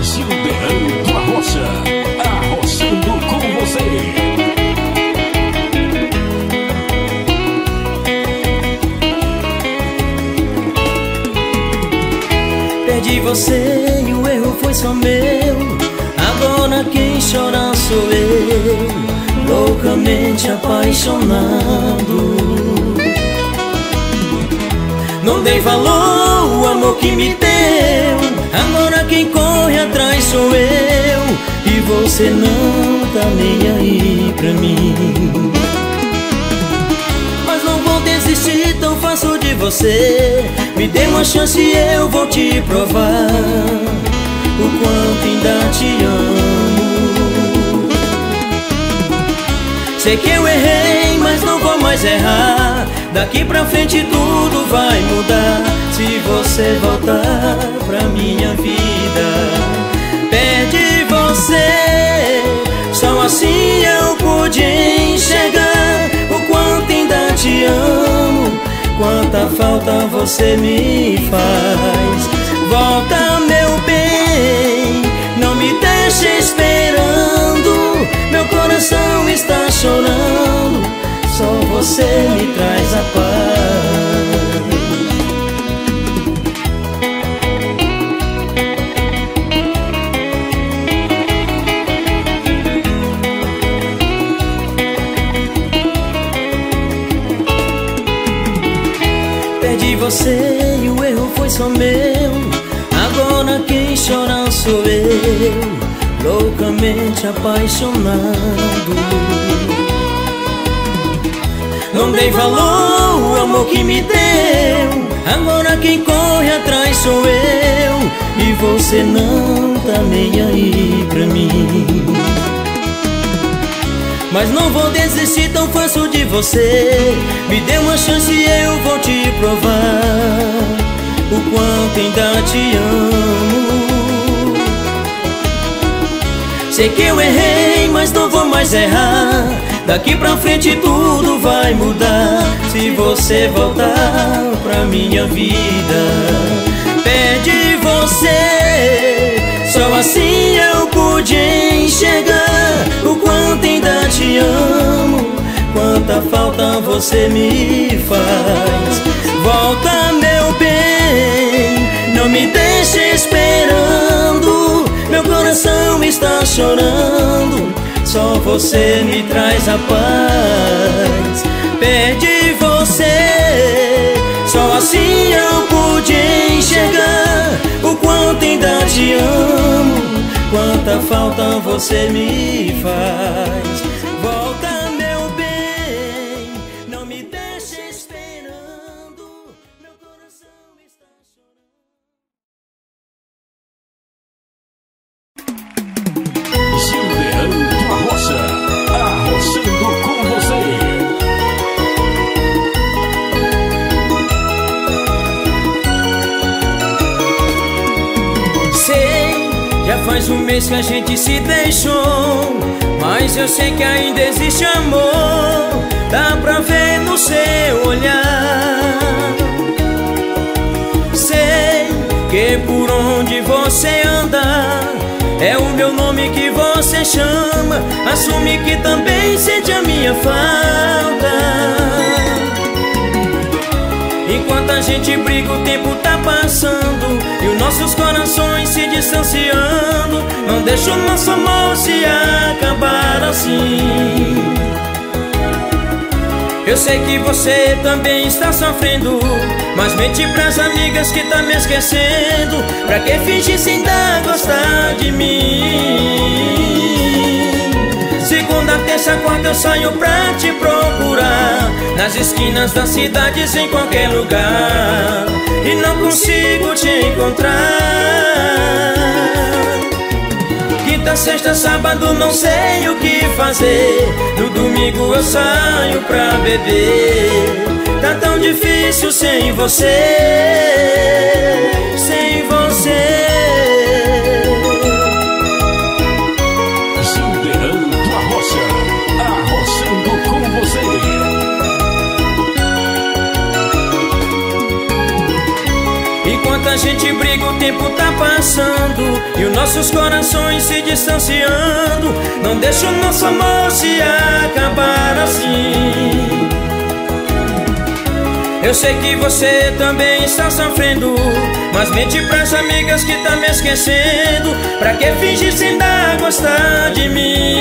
Gilberto Arrocha, arrochando com você. Perdi você e o erro foi só meu. Agora quem chora sou eu, loucamente apaixonado. Não dei valor ao amor que me deu. Agora quem corre atrás sou eu, e você não tá nem aí pra mim. Mas não vou desistir tão fácil de você. Me dê uma chance e eu vou te provar o quanto ainda te amo. Sei que eu errei, mas não vou mais errar. Daqui pra frente tudo vai mudar se você voltar pra minha vida. Perdi você, só assim eu pude enxergar o quanto ainda te amo, quanta falta você me faz. Volta, meu bem, não me deixe esperando. Meu coração está chorando, só você me traz a paz. Perdi você e o erro foi só meu. Agora quem chora sou eu, loucamente apaixonado. Não dei valor ao amor que me deu. Agora quem corre atrás sou eu, e você não tá nem aí pra mim. Mas não vou desistir tão fácil de você. Me dê uma chance e eu vou te provar o quanto ainda te amo. Sei que eu errei, mas não vou mais errar. Daqui pra frente tudo vai mudar se você voltar pra minha vida. Perdi você, só assim eu pude enxergar o quanto ainda te amo, quanta falta você me faz. Volta, meu bem, não me deixe esperando. Meu coração está chorando, só você me traz a paz. Perdi você, só assim eu pude enxergar o quanto ainda te amo, quanta falta você me faz. Volta, meu bem, não me deixe esperando. Meu coração está chorando. Gilberto Arrocha, arrochando com você. Já faz um mês que a gente se deixou, mas eu sei que ainda existe amor. Dá pra ver no seu olhar. Sei que por onde você anda é o meu nome que você chama. Assume que também sente a minha falta. Enquanto a gente briga, o tempo tá passando e os nossos corações se distanciando. Não deixa o nosso amor se acabar assim. Eu sei que você também está sofrendo, mas mente pras amigas que tá me esquecendo. Pra que fingir se ainda gostar de mim? Segunda, terça, quarta eu saio pra te procurar, nas esquinas das cidades, em qualquer lugar, e não consigo te encontrar. Quinta, sexta, sábado não sei o que fazer. No domingo eu saio pra beber. Tá tão difícil sem você, sem você. Gilberto Arrocha, arrochando com você. Enquanto a gente briga, o tempo tá passando e os nossos corações se distanciando. Não deixa o nosso amor se acabar assim. Eu sei que você também está sofrendo, mas mente pras amigas que tá me esquecendo. Pra que fingir sem dar a gostar de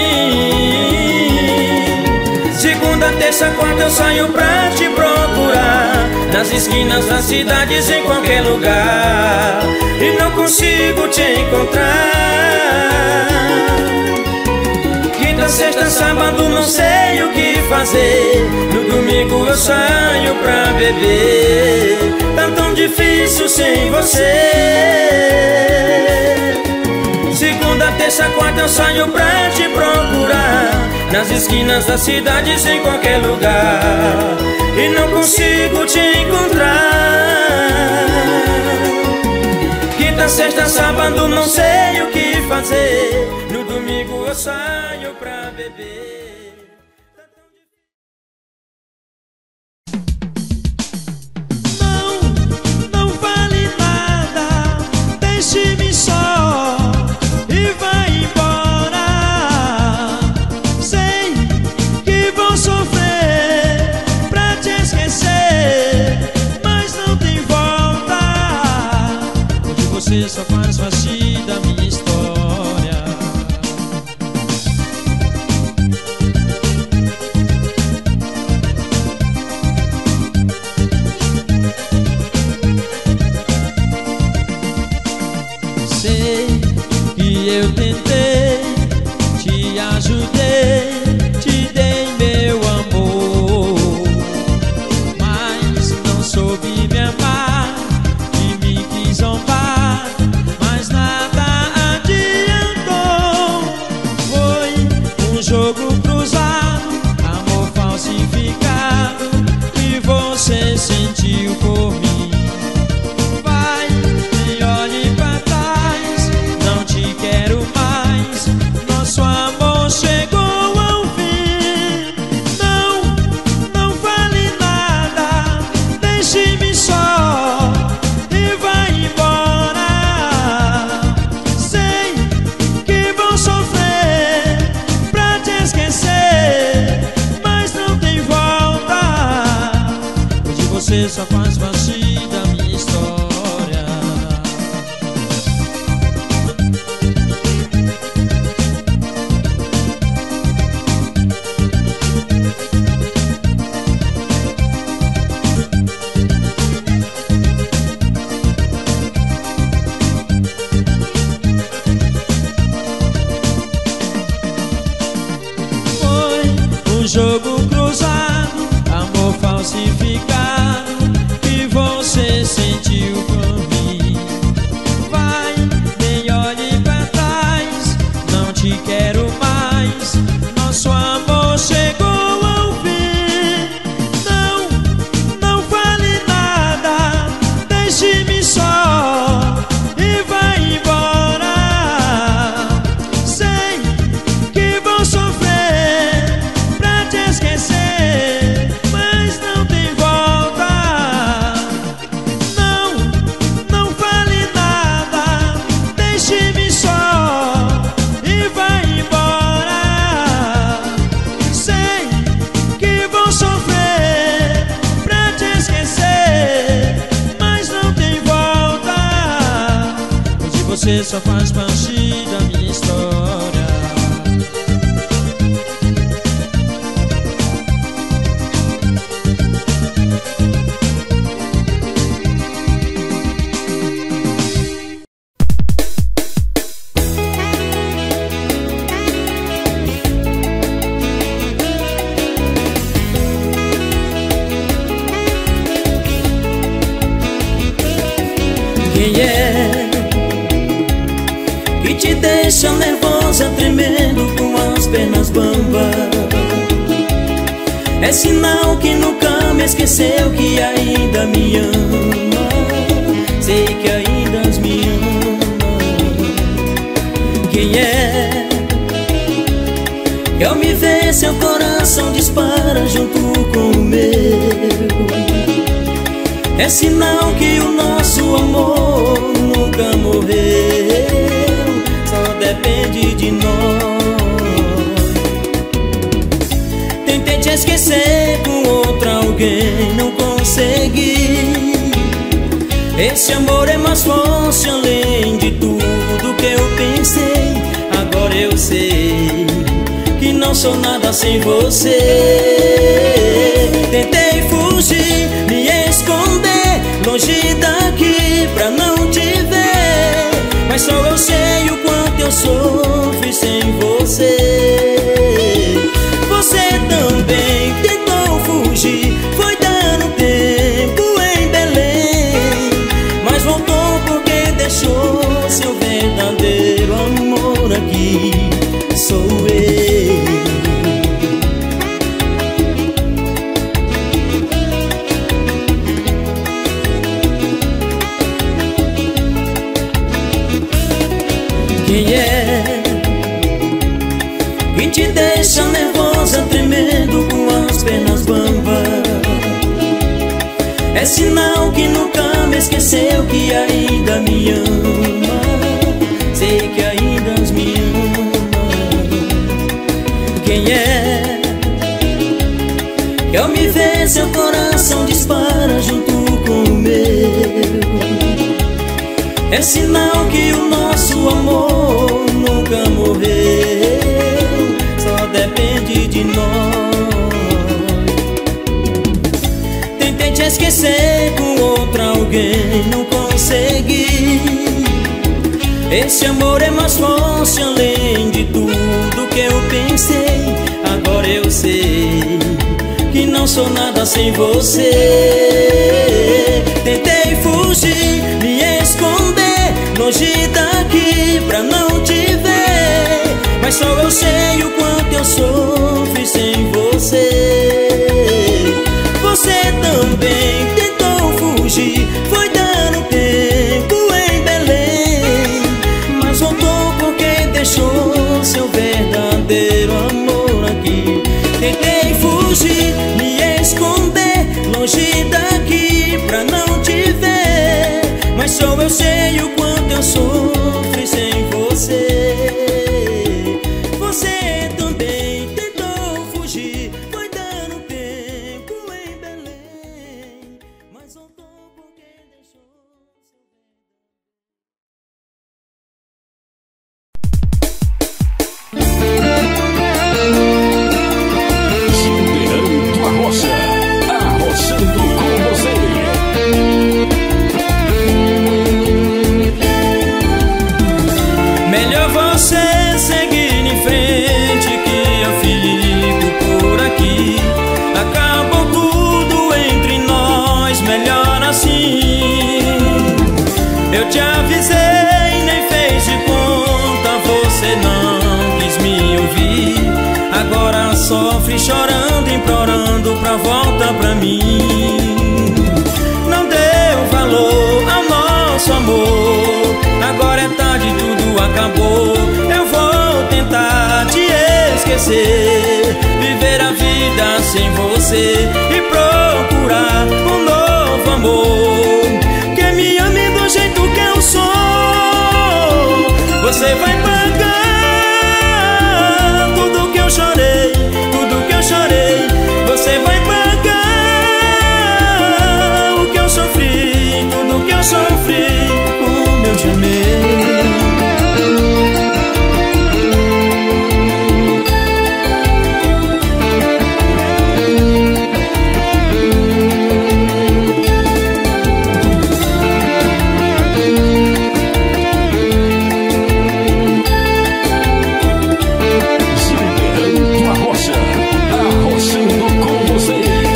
mim? Segunda, terça, quarta eu saio pra te procurar, nas esquinas das cidades, em qualquer lugar, e não consigo te encontrar. Quinta, sexta, sábado não sei o que fazer. No domingo eu saio pra beber. Tá tão difícil sem você. Segunda, terça, quarta eu saio pra te procurar, nas esquinas das cidades, em qualquer lugar, e não consigo te encontrar. Quinta, sexta, sábado não sei o que fazer. No domingo eu saio pra beber. Não vale nada, deixe-me só e vai embora. Sei que vou sofrer pra te esquecer, mas não tem volta. Hoje você só faz parte da minha história. Sei que eu tentei, te ajudei, te dei meu amor, mas não soube me amar e me quis zombar, mas nada adiantou. Foi um jogo cruzado, amor falsificado, que você sentiu por mim. Vai, nem olhe pra trás, não te quero mais, nosso amor chegou ao fim. Não vale nada, deixe-me só e vai embora. Sei que vou sofrer pra te esquecer, mas não tem volta. Hoje você só faz parte da minha história. Foi um jogo cruzado, amor falsificado, que você sentiu por mim. Vai, nem olhe pra trás, não te quero mais, nosso amor chegou ao fim. Não vale nada, deixe-me só e vai embora. Sei que vou sofrer pra te esquecer, mas não tem volta. Não vale nada, deixe-me só e vai embora. Sei que vou sofrer pra te esquecer, mas não tem volta. Hoje você só faz parte da minha história. Quem é que te deixa nervosa, tremendo, com as pernas bambas? É sinal que nunca me esqueceu, que ainda me ama. Sei que ainda me ama. Quem é que ao me ver seu coração dispara junto com o meu? É sinal que o nosso amor nunca morreu, só depende de nós. Tentei te esquecer com outro alguém, não consegui. Esse amor é mais forte além de tudo que eu pensei. Agora eu sei que não sou nada sem você. Tentei fugir, me esconder longe daqui pra não te ver, mas só eu sei o quanto eu sofri sem você. Você também tentou fugir, foi dando tempo em Belém, mas voltou porque deixou seu verdadeiro amor aqui. Sou eu. Quem é que te deixa nervosa, tremendo com as pernas bambas? É sinal que nunca me esqueceu, que ainda me ama. Sei que ainda me ama. Quem é que ao me ver seu coração dispara junto com o meu? É sinal que o nosso amor nunca morreu, só depende de nós. Tentei te esquecer com outro alguém, não consegui. Esse amor é mais forte além de tudo que eu pensei. Agora eu sei que não sou nada sem você. Tentei fugir, me esconder longe daqui pra não te ver, mas só eu sei o quanto eu sofri sem você. Você também tentou fugir, foi dando tempo em Belém, mas voltou porque deixou seu verdadeiro amor aqui. Tentei fugir, me esconder longe daqui pra não te ver, mas só eu sei o quanto eu sofri sem você. Você também tentou fugir, foi dando tempo em Belém, mas voltou porque deixou Gilberto Arrocha, arrochando com você. Melhor você seguir em frente que eu fico por aqui. Acabou tudo entre nós, melhor assim. Eu te avisei, nem fez de conta, você não quis me ouvir. Agora sofre chorando, implorando pra volta pra mim. Não deu valor ao nosso amor, agora é tarde, tudo acabou. Eu vou tentar te esquecer, viver a vida sem você e procurar um novo amor que me ame do jeito que eu sou. Você vai pagar tudo que eu chorei, tudo que eu chorei. Você vai pagar o que eu sofri, tudo que eu sofri, como eu te amei. Gilberto Arrocha, arrochando com você.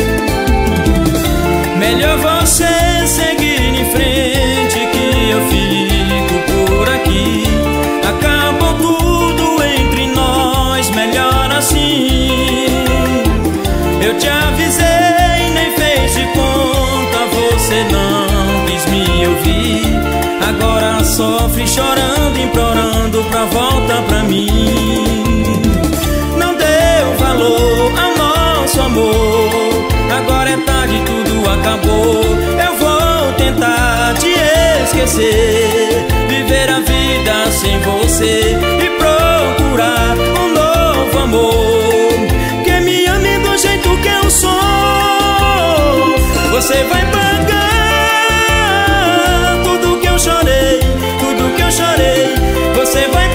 Melhor você seguir em frente que eu fico por aqui. Acabou tudo entre nós, melhor assim. Eu te avisei, nem fez de conta, você não quis me ouvir. Agora sofre chorando, implorando pra volta pra mim. Não deu valor ao nosso amor, agora é tarde, tudo acabou. Eu vou esquecer, viver a vida sem você e procurar um novo amor que me ame do jeito que eu sou. Você vai pagar tudo que eu chorei, tudo que eu chorei. Você vai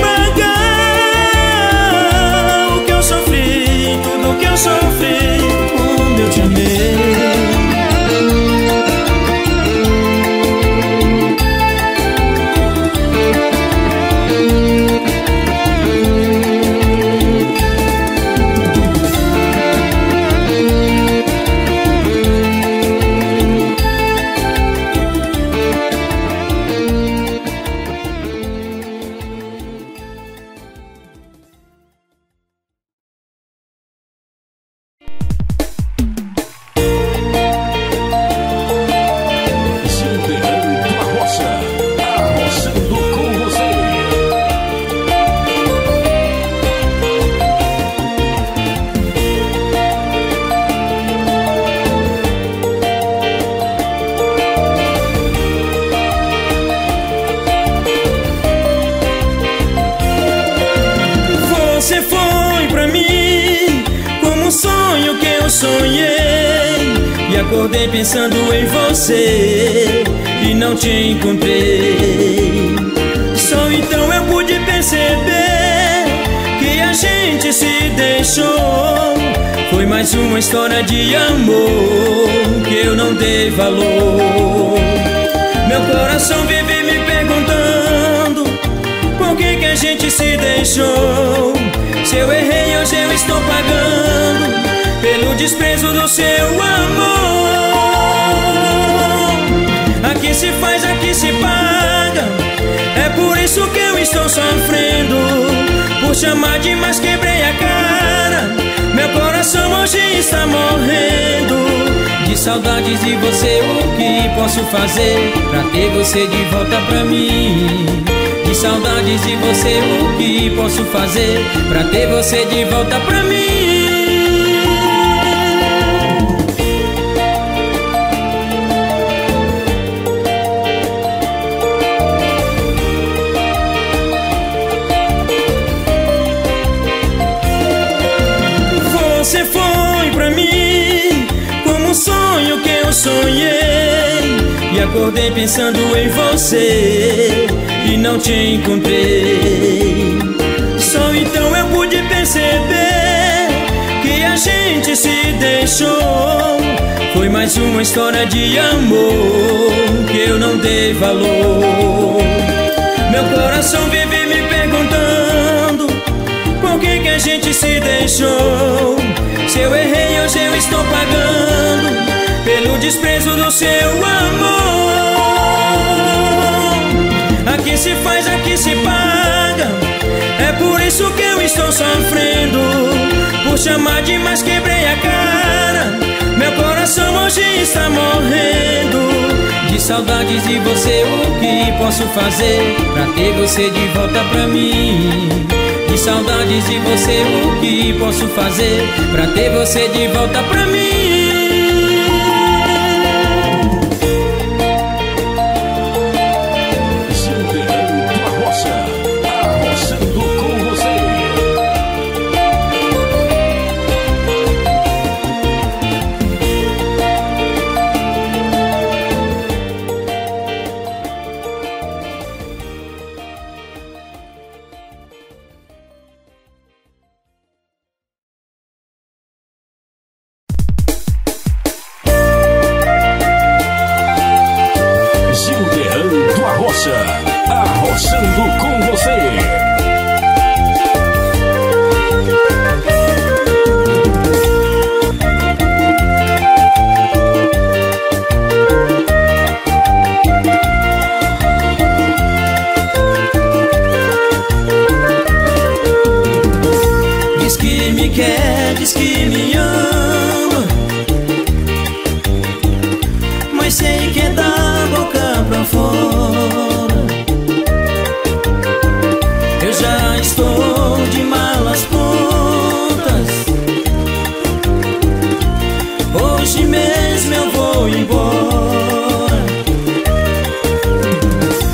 pagar o que eu sofri, tudo que eu sofri quando eu te amei. Você foi pra mim como um sonho que eu sonhei, e acordei pensando em você e não te encontrei. Só então eu pude perceber que a gente se deixou. Foi mais uma história de amor que eu não dei valor. Meu coração vive me perguntando por que a gente se deixou. Se eu errei, hoje eu estou pagando pelo desprezo do seu amor. Aqui se faz, aqui se paga. É por isso que eu estou sofrendo. Por chamar demais quebrei a cara. Meu coração hoje está morrendo de saudades de você. O que posso fazer pra ter você de volta pra mim? De saudades de você, o que posso fazer pra ter você de volta pra mim? Você foi pra mim como um sonho que eu sonhei, e acordei pensando em você e não te encontrei. Só então eu pude perceber que a gente se deixou. Foi mais uma história de amor que eu não dei valor. Meu coração vive me perguntando por que a gente se deixou. Se eu errei, hoje eu estou pagando pelo desprezo do seu amor. Aqui se faz, aqui se paga. É por isso que eu estou sofrendo. Por chamar demais quebrei a cara. Meu coração hoje está morrendo de saudades de você. O que posso fazer pra ter você de volta pra mim? De saudades de você, o que posso fazer pra ter você de volta pra mim? Arroçando com você. Diz que me quer, diz que me ama, mas sei que é da boca pra fora. Eu já estou de malas prontas, hoje mesmo eu vou embora.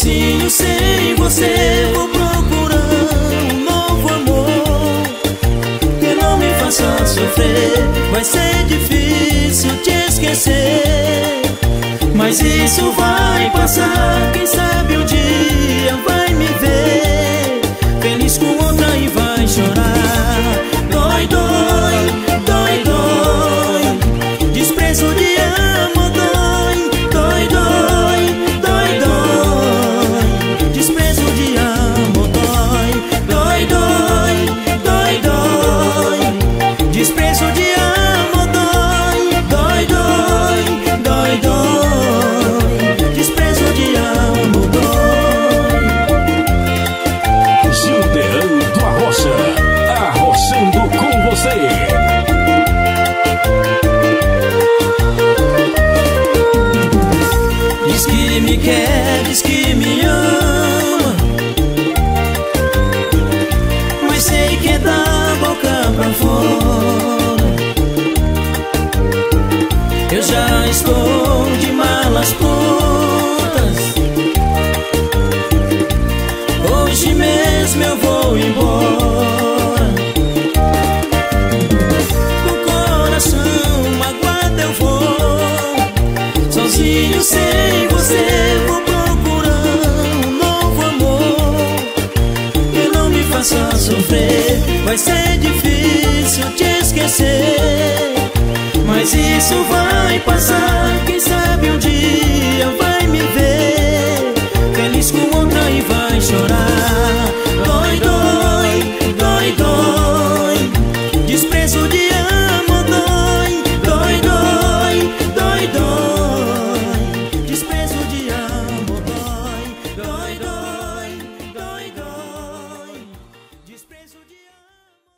Sozinho sem você vou procurar um novo amor que não me faça sofrer. Vai ser difícil te esquecer, mas isso vai passar. Quem sabe um dia vai me ver feliz com outra e vai chorar. Dói, dói, dói, dói, desprezo de amor. Dói, dói, dói, dói, dói, desprezo de amor. Dói, dói, dói, dói, dói, desprezo de amor. Dói, dói, dói, dói, dói, desprezo de amor. Dói. Gildeando Arrocha, arrochando com você. Diz que me quer, diz que me ama, mas sei que é da boca pra fora. Eu já estou de malas prontas, hoje mesmo eu vou embora. Com o coração magoado eu vou, sozinho sem você vou procurar um novo amor que não me faça sofrer. Vai ser difícil te esquecer, mas isso vai passar. Quem sabe um dia vai me ver feliz com outra e vai chorar. Dói, dói, dói, dói, desprezo de amor. Dói, dói, dói, dói, dói, desprezo de amor. Dói, dói, dói, dói, dói, desprezo de amor.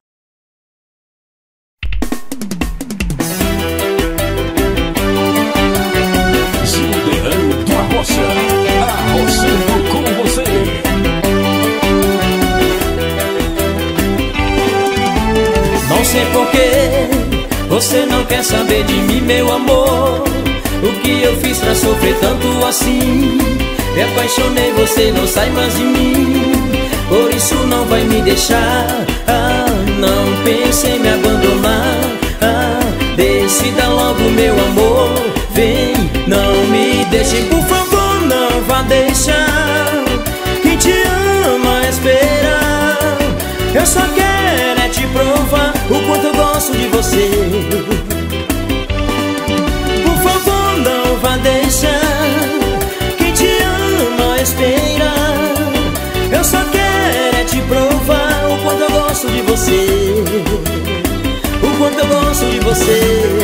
Gildeando Arrocha, arrochando com você. Não sei porquê você não quer saber de mim, meu amor. O que eu fiz pra sofrer tanto assim? Me apaixonei, você não sai mais de mim. Por isso não vai me deixar. Não pense em me abandonar. Decida logo, meu amor. Vem, não me deixe, por favor, não vá deixar. Quem te ama esperar. Eu só quero é te provar o quanto eu gosto de você. Por favor, não vá deixar. Quem te ama esperar. Eu só quero é te provar o quanto eu gosto de você. O quanto eu gosto de você.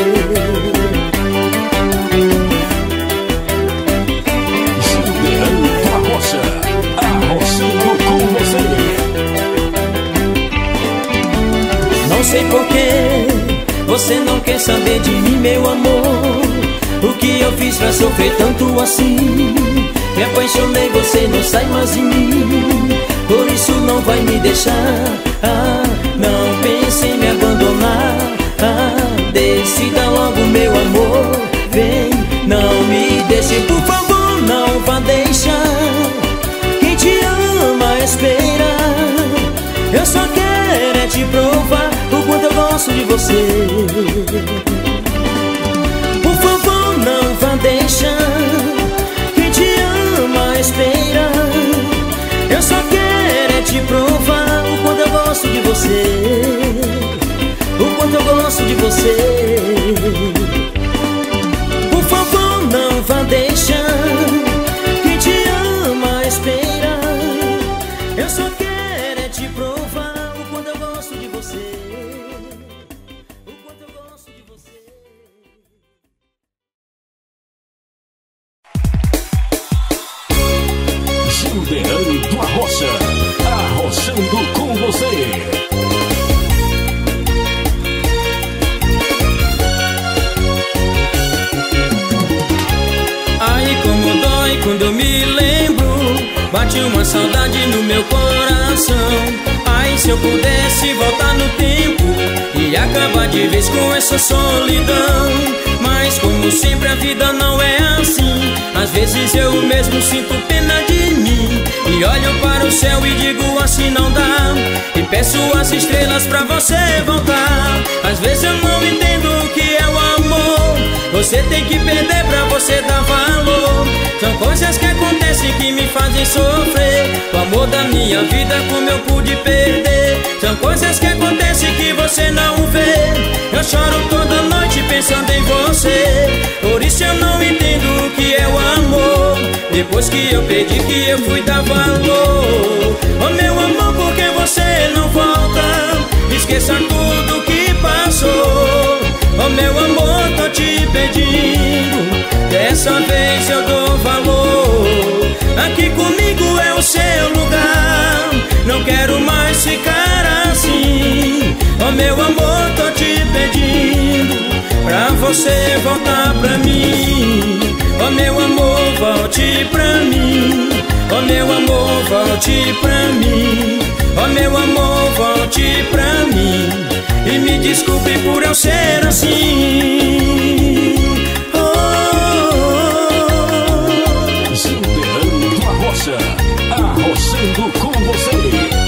Gildeando Arrocha, arrochando com você. Não sei porquê você não quer saber de mim, meu amor. O que eu fiz pra sofrer tanto assim? Me apaixonei, você não sai mais de mim. Por isso não vai me deixar. Não pense em me abandonar. Decida logo, meu amor. Vem, não me deixe, por favor, não vá deixar. Quem te ama esperar. Eu só quero é te provar o quanto eu gosto de você. Por favor, não vá deixar. Quem te ama esperar. Eu só quero é te provar o quanto eu gosto de você. O quanto eu gosto de você. Por favor, não vá deixar. Quem te ama esperar. Eu só quero é te provar o quanto eu gosto de você. O quanto eu gosto de você. Gildeando Arrocha, arrochando com você. Ai, como dói quando eu me lembro. Bate uma saudade no meu coração. Ai, se eu pudesse voltar no tempo e acabar de vez com essa solidão. Mas como sempre a vida não é assim. Às vezes eu mesmo sinto pena de pro céu e digo assim não dá, e peço as estrelas pra você voltar. Às vezes eu não entendo o que é o amor, você tem que perder pra você dar valor. São coisas que acontecem que me fazem sofrer, o amor da minha vida como eu pude perder. São coisas que acontecem que você não vê, eu choro toda noite pensando em você. Por isso eu não entendo o que é o amor, depois que eu perdi que eu fui dar valor. Oh meu amor, por que você não volta? Esqueça tudo que passou. Oh meu amor, tô te pedindo, dessa vez eu dou valor. Aqui comigo é o seu lugar, não quero mais ficar assim. Oh meu amor, tô te pedindo, pra você voltar pra mim. Oh meu amor, volte pra mim. Oh meu amor, volte pra mim. Oh meu amor, volte pra mim. E me desculpe por eu ser assim. Gildeano da Rocha, arrochando com você.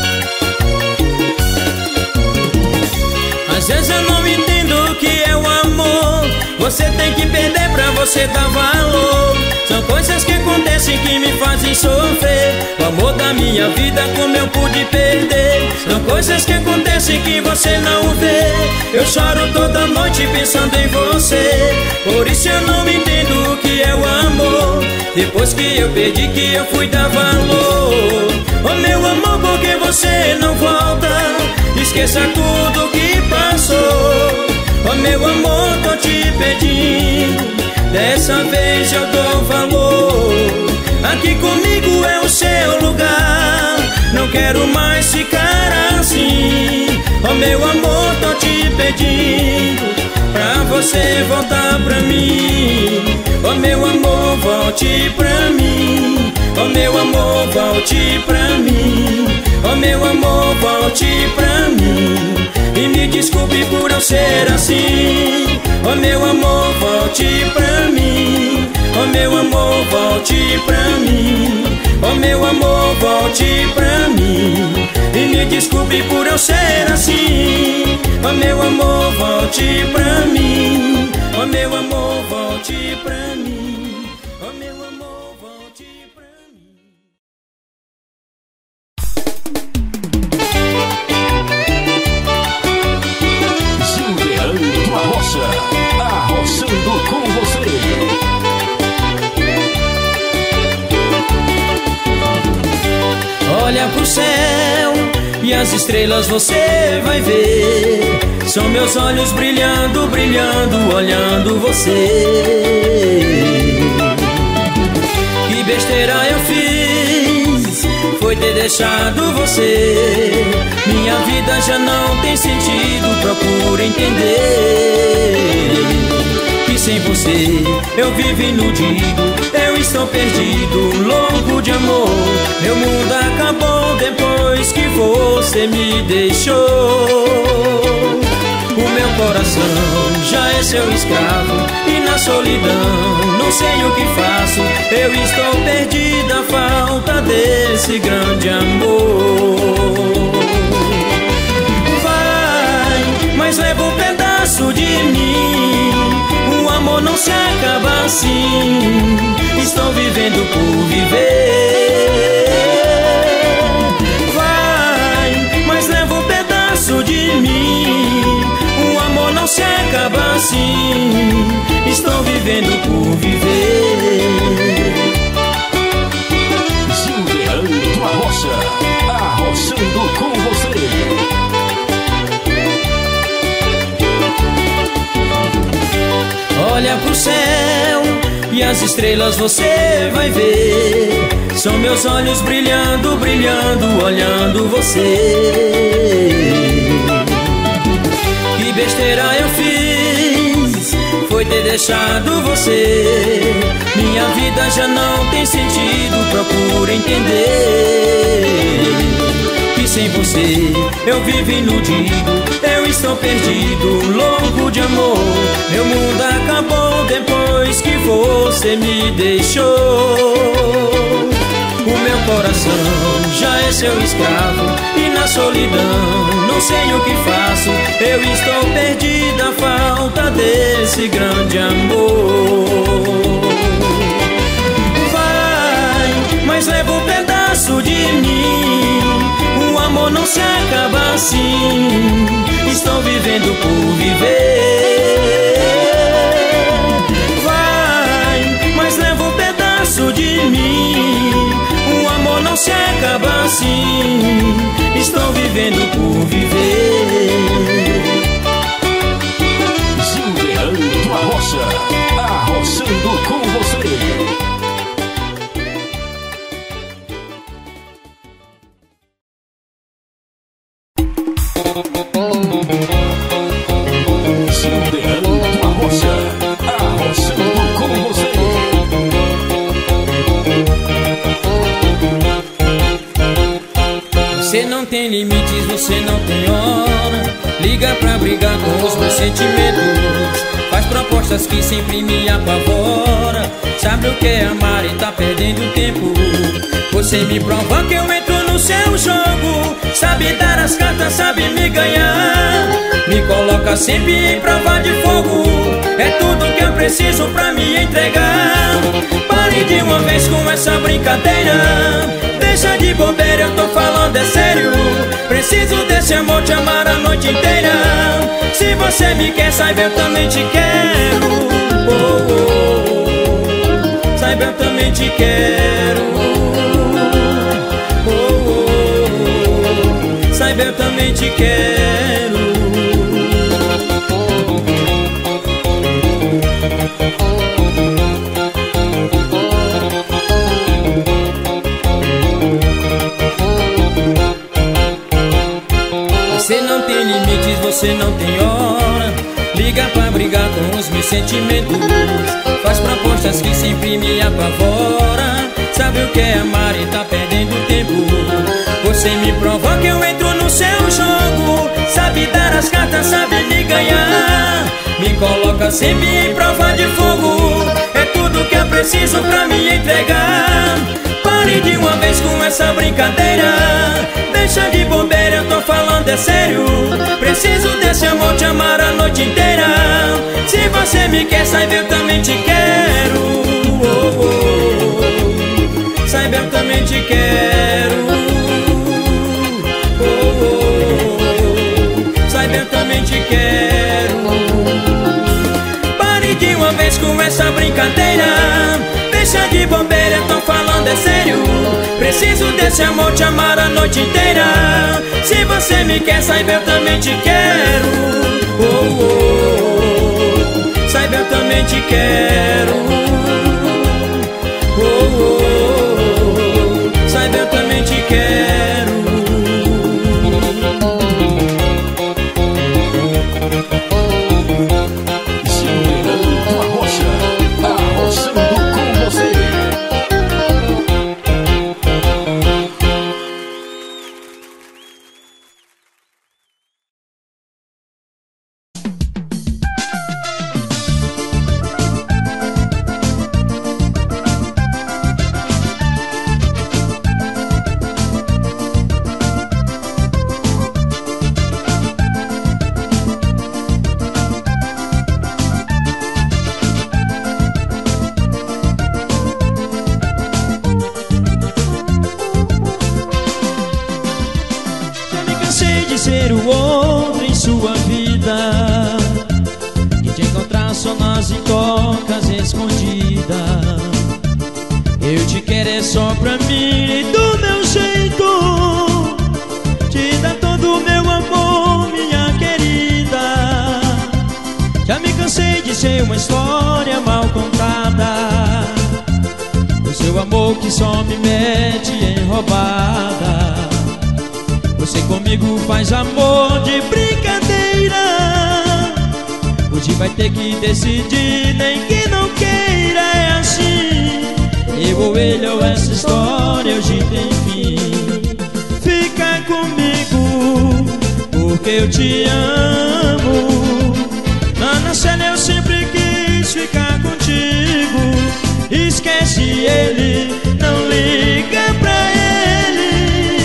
Às vezes eu não entendo o que é o amor, você tem que perder pra você dar valor. São coisas que acontecem que me fazem sofrer, o amor da minha vida como eu pude perder. São coisas que acontecem que você não vê, eu choro toda noite pensando em você. Por isso eu não entendo o que é o amor, depois que eu perdi que eu fui dar valor. Oh meu amor, por que você não volta? Esqueça tudo que passou. Oh meu amor, tô te pedindo, dessa vez eu dou valor. Aqui comigo é o seu lugar, não quero mais ficar assim. Oh meu amor, tô te pedindo, pra você voltar pra mim. Oh meu amor, volte pra mim. Oh meu amor, volte pra mim. Oh meu amor, volte pra mim. E me desculpe por eu ser assim. Oh meu amor, volte pra mim. Oh meu amor, volte pra mim. Oh meu amor, volte pra mim. E me desculpe por eu ser assim. Oh meu amor, volte pra mim. Oh meu amor, volte pra mim. Oh meu amor, volte pra mim. Gildeano da Rocha, arrochando com você. Olha pro céu e as estrelas você vai ver, são meus olhos brilhando, brilhando, olhando você. Que besteira eu fiz, foi ter deixado você. Minha vida já não tem sentido, procura entender que sem você eu vivo iludido, eu estou perdido, louco de amor. Meu mundo acabou depois que você me deixou. O meu coração já é seu escravo e na solidão não sei o que faço. Eu estou perdida, falta desse grande amor. Vai, mas leva um pedaço de mim. O amor não se acaba assim. Estou vivendo por viver. Vai, mas leva um pedaço de mim. O amor não se acaba assim. Estou vivendo por viver. Gildeano da Rocha, arrochando com você. Olha pro céu e as estrelas você vai ver, são meus olhos brilhando, brilhando, olhando você. Que besteira eu fiz, foi ter deixado você. Minha vida já não tem sentido, procura entender que sem você eu vivo iludido, eu estou perdido, louco de amor. Meu mundo acabou depois que você me deixou. O meu coração já é seu escravo e na solidão não sei o que faço. Eu estou perdida à falta desse grande amor. Vai, mas leva um pedaço de mim. O amor não se acaba assim. Estou vivendo por viver. Vai, mas leva um pedaço de mim. O amor não se acaba assim. Estou vivendo por viver. Gilberto Arrocha, arrochando com você. Gilberto Arrocha, arrochando com você. Você não tem limites, você não tem hora. Liga pra brigar com os meus sentimentos. Faz propostas que sempre me apavora. Sabe o que é amar e tá perdendo tempo. Você me prova que eu entro no seu jogo. Sabe dar as cartas, sabe me ganhar. Me coloca sempre em prova de fogo. É tudo que eu preciso pra me entregar. Pare de uma vez com essa brincadeira. Deixa de bobeira, eu tô falando é sério. Preciso desse amor, te amar a noite inteira. Se você me quer, saiba eu também te quero. Oh, oh, oh. Saiba eu também te quero. Oh, oh, oh. Saiba eu também te quero. Você não tem limites, você não tem hora. Liga pra brigar com os meus sentimentos. Faz propostas que sempre me apavora. Sabe o que é amar e tá perdendo tempo. Você me prova que eu entro no seu jogo. Sabe dar as cartas, sabe me ganhar. Me coloca sempre em prova de fogo. É tudo que eu preciso pra me entregar. Pare de uma vez com essa brincadeira. Deixa de bobeira, eu tô falando é sério. Preciso desse amor, te amar a noite inteira. Se você me quer, saiba eu também te quero. Oh, oh, oh. Saiba eu também te quero. Oh, oh, oh. Saiba eu também te quero. Pare de uma vez com essa brincadeira. Deixa de bobeira, eu tô falando é sério. Preciso desse amor, te amar a noite inteira. Se você me quer, saiba eu também te quero. Oh, oh, oh. Saiba eu também te quero. Oh, oh, oh. Saiba eu também te quero. Gilberto Arrocha, arrochando com você. Ser o outro em sua vida, que te encontrar só nas intocas escondidas. Eu te quero é só pra mim e do meu jeito. Te dá todo o meu amor, minha querida. Já me cansei de ser uma história mal contada. O seu amor que só me mete em roubada. Você comigo faz amor de brincadeira. Hoje vai ter que decidir, nem que não queira. É assim, eu ou ele ou essa história hoje tem fim. Fica comigo, porque eu te amo. Ana Célia, eu sempre quis ficar contigo. Esquece ele, não liga pra ele.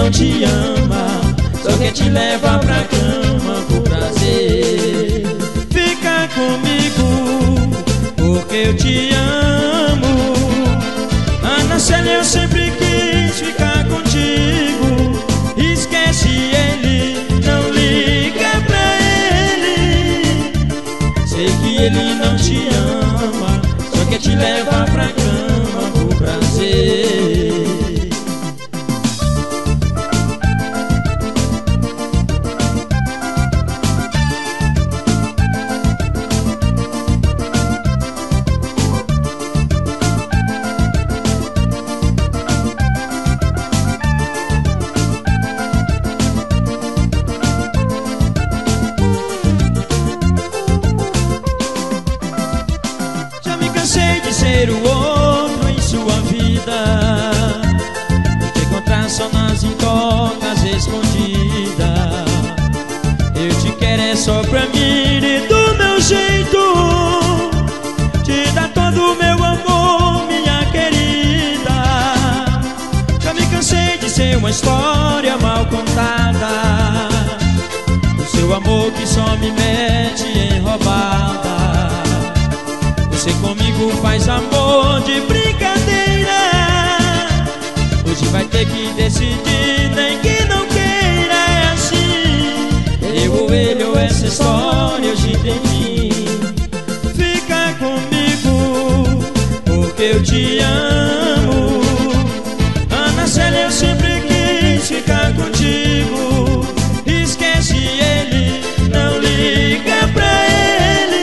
não te ama, só quer te levar pra cama por prazer. Fica comigo, porque eu te amo. Ana Célia, eu sempre quis ficar contigo. Esquece ele, não liga pra ele. Sei que ele não te ama, só quer te levar pra cama por prazer. Ser o outro em sua vida, te encontrar só nas intocas escondidas. Eu te quero é só pra mim e do meu jeito te dar todo o meu amor, minha querida. Já me cansei de ser uma história mal contada, o seu amor que só me mete em roubada. Você comigo faz amor de brincadeira, hoje vai ter que decidir, nem que não queira. É assim, eu ou ele ou essa história hoje tem fim. Fica comigo, porque eu te amo. Ana Célia, eu sempre quis ficar contigo. Esquece ele, não liga pra ele.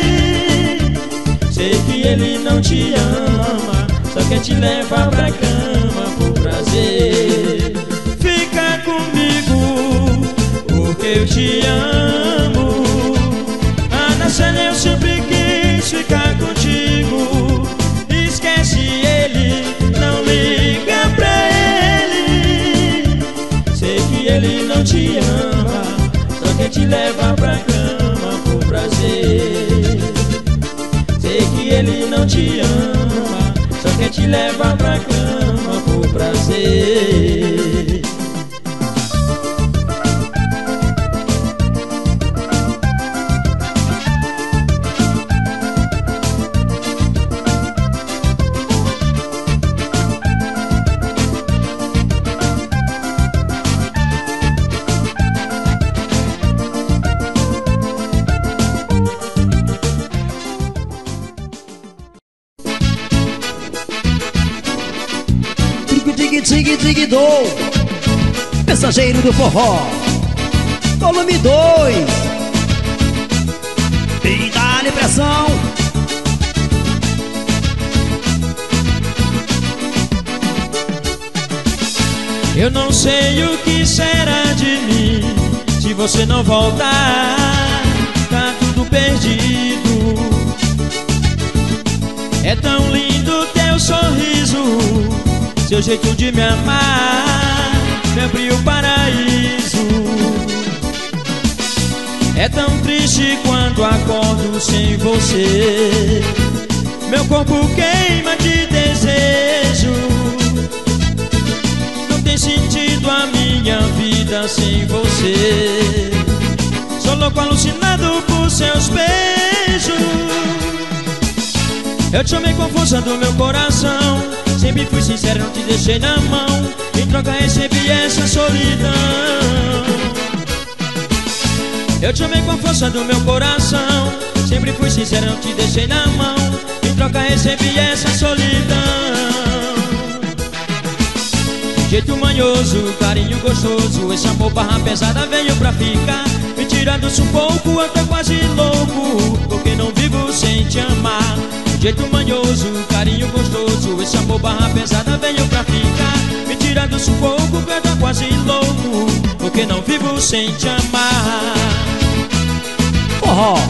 Sei que ele não te ama, só quer te levar pra cama por prazer. Fica comigo, porque eu te amo. Ana Célia, eu sempre quis ficar contigo. Esquece ele, não liga pra ele. Sei que ele não te ama, só quer te levar pra cama por prazer. Sei que ele não te ama, só quer te levar pra cama por prazer. Dig-dig-dig-dou, mensageiro do forró, volume 2. E dá-lhe pressão. Eu não sei o que será de mim se você não voltar. Tá tudo perdido. É tão lindo teu sorriso, seu jeito de me amar me abriu o paraíso. É tão triste quando acordo sem você, meu corpo queima de desejo. Não tem sentido a minha vida sem você. Sou louco alucinado por seus beijos. Eu te amei com força do meu coração, sempre fui sincero, não te deixei na mão. Em troca recebi essa solidão. Eu te amei com a força do meu coração, sempre fui sincero, não te deixei na mão. Em troca recebi essa solidão. Jeito manhoso, carinho gostoso, esse amor barra pesada veio pra ficar. Me tirando um pouco, eu tô quase louco, porque não vivo sem te amar. Jeito manhoso, carinho gostoso, esse amor barra pesada veio pra ficar. Me tira do sufoco, que eu tô quase louco, porque não vivo sem te amar. Forró,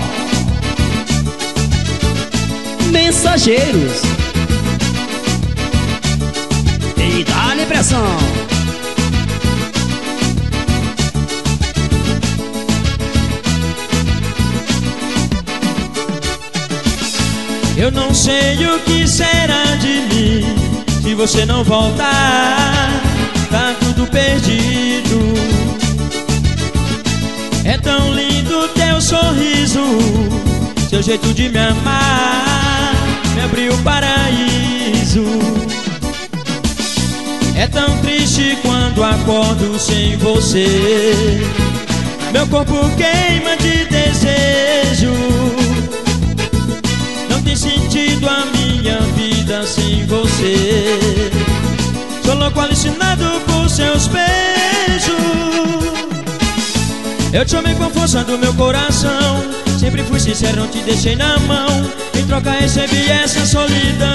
mensageiros, e dá-lhe pressão. Eu não sei o que será de mim se você não voltar. Tá tudo perdido. tão lindo teu sorriso, seu jeito de me amar me abriu o paraíso. É tão triste quando acordo sem você, meu corpo queima de desejo. Não tem sentido a minha vida sem você. Sou louco alucinado por seus beijos. Eu te amei com força do meu coração, sempre fui sincero, não te deixei na mão. Em troca recebi essa solidão.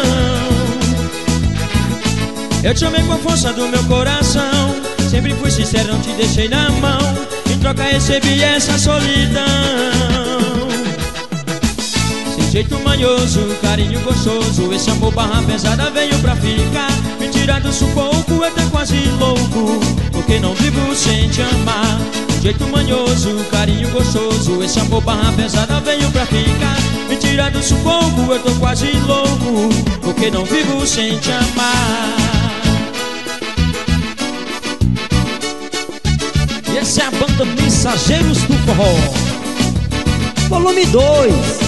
Eu te amei com a força do meu coração, sempre fui sincero, não te deixei na mão. Em troca recebi essa solidão. Seu jeito manhoso, carinho gostoso, esse amor barra pesada veio pra ficar. Me tirar do sufoco, eu tô quase louco, porque não vivo sem te amar. Seu jeito manhoso, carinho gostoso, esse amor barra pesada veio pra ficar. Me tirar do sufoco, eu tô quase louco, porque não vivo sem te amar. Essa é a banda Mensageiros do Forró, volume 2.